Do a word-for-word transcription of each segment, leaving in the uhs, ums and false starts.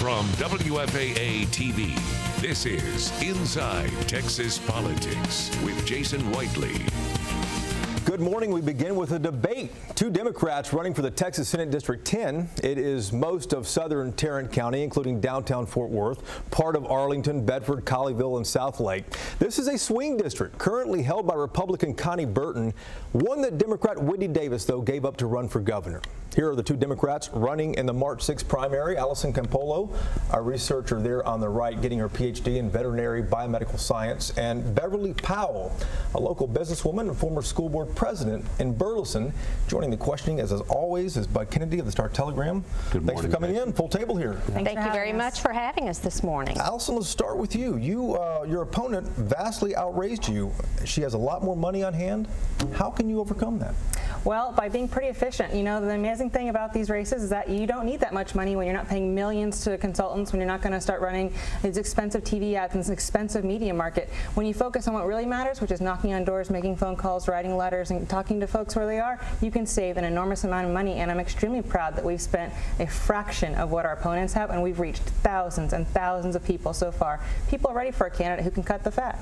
From W F A A T V, this is Inside Texas Politics with Jason Whiteley. Good morning. We begin with a debate. Two Democrats running for the Texas Senate District ten. It is most of southern Tarrant County, including downtown Fort Worth, part of Arlington, Bedford, Colleyville, and Southlake. This is a swing district currently held by Republican Connie Burton, one that Democrat Wendy Davis, though, gave up to run for governor. Here are the two Democrats running in the March sixth primary. Allison Campolo, our researcher there on the right, getting her P H D in veterinary biomedical science, and Beverly Powell, a local businesswoman and former school board president in Burleson. Joining the questioning, as, as always, is Bud Kennedy of the Star-Telegram. Good morning. Thanks for coming in. Full table here. Thank you very much for having us this morning. Allison, let's start with you. You, uh, your opponent vastly outraised you. She has a lot more money on hand. How can you overcome that? Well, by being pretty efficient. You know, the amazing thing about these races is that you don't need that much money when you're not paying millions to consultants, when you're not going to start running these expensive T V ads in this expensive media market. When you focus on what really matters, which is knocking on doors, making phone calls, writing letters, and talking to folks where they are, you can save an enormous amount of money. And I'm extremely proud that we've spent a fraction of what our opponents have, and we've reached thousands and thousands of people so far. People are ready for a candidate who can cut the fat.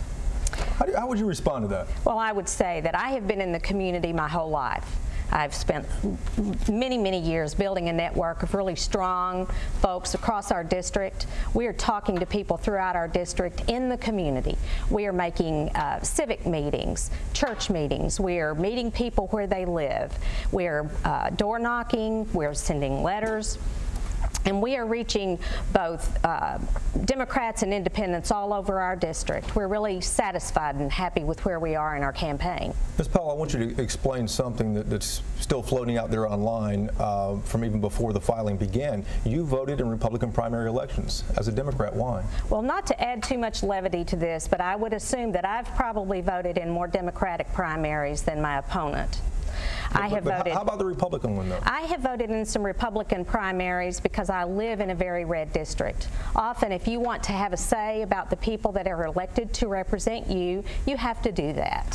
How, do, how would you respond to that? Well, I would say that I have been in the community my whole life. I've spent many, many years building a network of really strong folks across our district. We are talking to people throughout our district in the community. We are making uh, civic meetings, church meetings. We are meeting people where they live. We are uh, door knocking. We're sending letters. And we are reaching both uh, Democrats and independents all over our district. We're really satisfied and happy with where we are in our campaign. Miz Powell, I want you to explain something that, that's still floating out there online uh, from even before the filing began. You voted in Republican primary elections. As a Democrat, why? Well, not to add too much levity to this, but I would assume that I've probably voted in more Democratic primaries than my opponent. But, I have but voted. How about the Republican one, though? I have voted in some Republican primaries because I live in a very red district. Often, if you want to have a say about the people that are elected to represent you, you have to do that.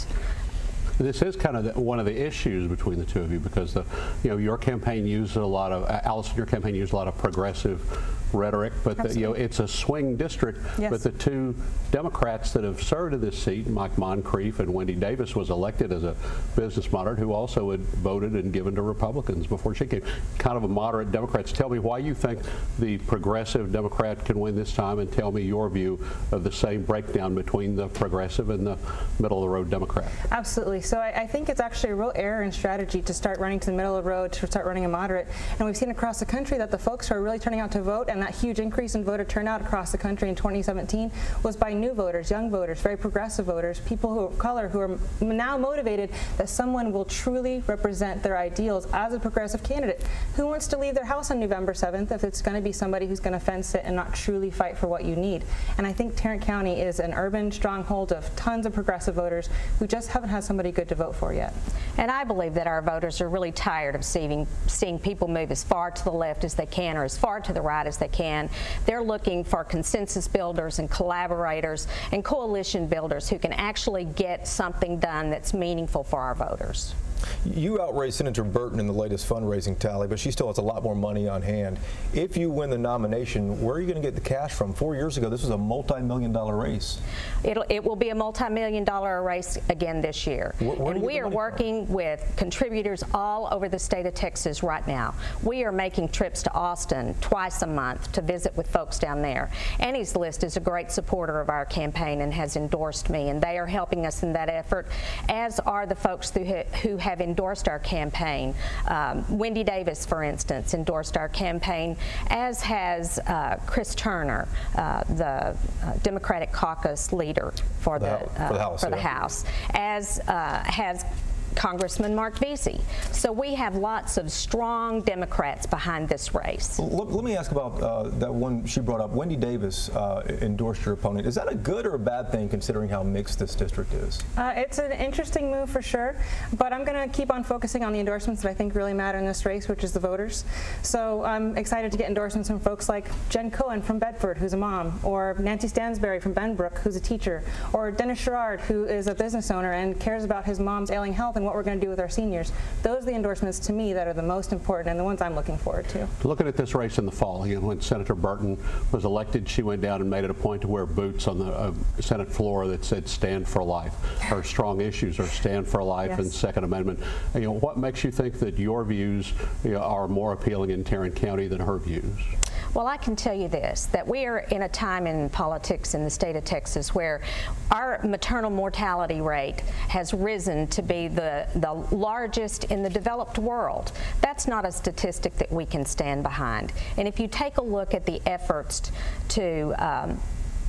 This is kind of the, one of the issues between the two of you, because the, you know, your campaign used a lot of, uh, Allison, your campaign used a lot of progressive rhetoric, but the, you know, it's a swing district. Yes. But the two Democrats that have served in this seat, Mike Moncrief and Wendy Davis, was elected as a business moderate who also had voted and given to Republicans before she came. Kind of a moderate Democrats. Tell me why you think the progressive Democrat can win this time, and tell me your view of the same breakdown between the progressive and the middle of the road Democrat. Absolutely. So I, I think it's actually a real error in strategy to start running to the middle of the road, to start running a moderate. And we've seen across the country that the folks who are really turning out to vote, and that huge increase in voter turnout across the country in twenty seventeen was by new voters, young voters, very progressive voters, people who of color who are now motivated that someone will truly represent their ideals as a progressive candidate. Who wants to leave their house on November seventh if it's going to be somebody who's going to fence it and not truly fight for what you need? And I think Tarrant County is an urban stronghold of tons of progressive voters who just haven't had somebody good to vote for yet. And I believe that our voters are really tired of seeing, seeing people move as far to the left as they can or as far to the right as they can. They're looking for consensus builders and collaborators and coalition builders who can actually get something done that's meaningful for our voters. You outraised Senator Burton in the latest fundraising tally, but she still has a lot more money on hand. If you win the nomination, where are you going to get the cash from? Four years ago, this was a multi-million dollar race. It'll, it will be a multi-million dollar race again this year. Where, where and we are working from? with contributors all over the state of Texas right now. We are making trips to Austin twice a month to visit with folks down there. Annie's List is a great supporter of our campaign and has endorsed me, and they are helping us in that effort, as are the folks who, ha who have endorsed our campaign. Um, Wendy Davis, for instance, endorsed our campaign, as has uh, Chris Turner, uh, the uh, Democratic caucus leader for the, the, uh, for the House, for the yeah. House, as uh, has Congressman Mark Vesey. So we have lots of strong Democrats behind this race. Let, let me ask about uh, that one she brought up. Wendy Davis uh, endorsed your opponent. Is that a good or a bad thing, considering how mixed this district is? Uh, it's an interesting move for sure, but I'm going to keep on focusing on the endorsements that I think really matter in this race, which is the voters. So I'm excited to get endorsements from folks like Jen Cohen from Bedford, who's a mom, or Nancy Stansberry from Benbrook, who's a teacher, or Dennis Sherrard, who is a business owner and cares about his mom's ailing health and what we're going to do with our seniors. Those are the endorsements to me that are the most important and the ones I'm looking forward to. Looking at this race in the fall, you know, when Senator Burton was elected, she went down and made it a point to wear boots on the uh, Senate floor that said "Stand for Life." Her strong issues are stand for life yes. and Second Amendment. You know, what makes you think that your views you know, are more appealing in Tarrant County than her views? Well, I can tell you this, that we are in a time in politics in the state of Texas where our maternal mortality rate has risen to be the, the largest in the developed world. That's not a statistic that we can stand behind. And if you take a look at the efforts to um,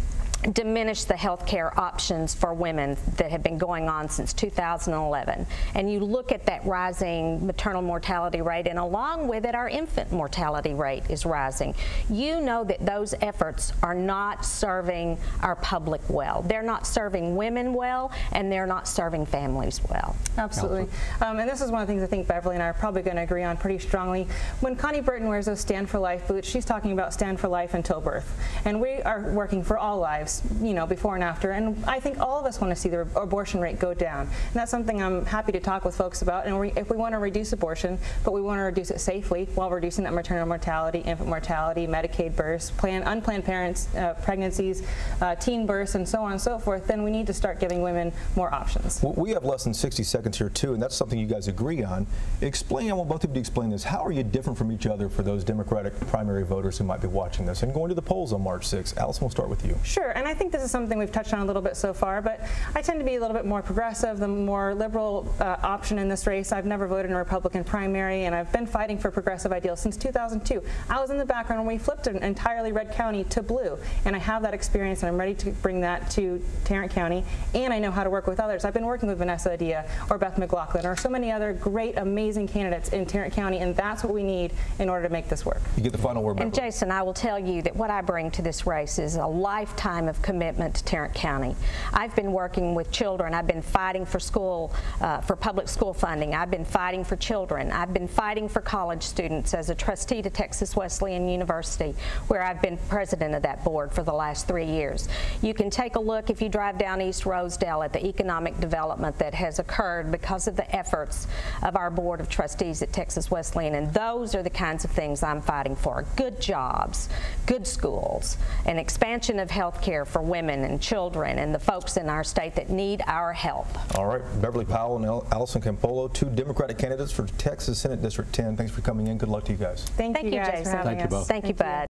diminish the health care options for women that have been going on since two thousand eleven. And you look at that rising maternal mortality rate, and along with it, our infant mortality rate is rising. You know that those efforts are not serving our public well. They're not serving women well, and they're not serving families well. Absolutely. Um, and this is one of the things I think Beverly and I are probably going to agree on pretty strongly. When Connie Burton wears those Stand for Life boots, she's talking about stand for life until birth. And we are working for all lives, you know, before and after. And I think all of us want to see the abortion rate go down. And that's something I'm happy to talk with folks about. And we, if we want to reduce abortion, but we want to reduce it safely while reducing that maternal mortality, infant mortality, Medicaid births, plan, unplanned parents, uh, pregnancies, uh, teen births, and so on and so forth, then we need to start giving women more options. Well, we have less than sixty seconds here, too, and that's something you guys agree on. Explain, I want both of you to explain this. How are you different from each other for those Democratic primary voters who might be watching this and going to the polls on March sixth? Allison, we'll start with you. Sure, and I think this is something we've touched on a little bit so far, but I tend to be a little bit more progressive, the more liberal uh, option in this race. I've never voted in a Republican primary, and I've been fighting for progressive ideals since two thousand two. I was in the background when we flipped an entirely red county to blue, and I have that experience, and I'm ready to bring that to Tarrant County, and I know how to work with others. I've been working with Vanessa Adia or Beth McLaughlin or so many other great, amazing candidates in Tarrant County, and that's what we need in order to make this work. You get the final word, And Beverly. Jason, I will tell you that what I bring to this race is a lifetime of commitment to Tarrant County. I've been working with children. I've been fighting for school, uh, for public school funding. I've been fighting for children. I've been fighting for college students as a trustee to Texas Wesleyan University, where I've been president of that board for the last three years. You can take a look if you drive down East Rosedale at the economic development that has occurred because of the efforts of our board of trustees at Texas Wesleyan, and those are the kinds of things I'm fighting for. Good jobs, good schools, an expansion of health care for women and children and the folks in our state that need our help. All right, Beverly Powell and Allison Campolo, two Democratic candidates for Texas Senate District ten. Thanks for coming in. Good luck to you guys. Thank, Thank you you, guys Jason. for having Thank you us. both. Thank you, Bud.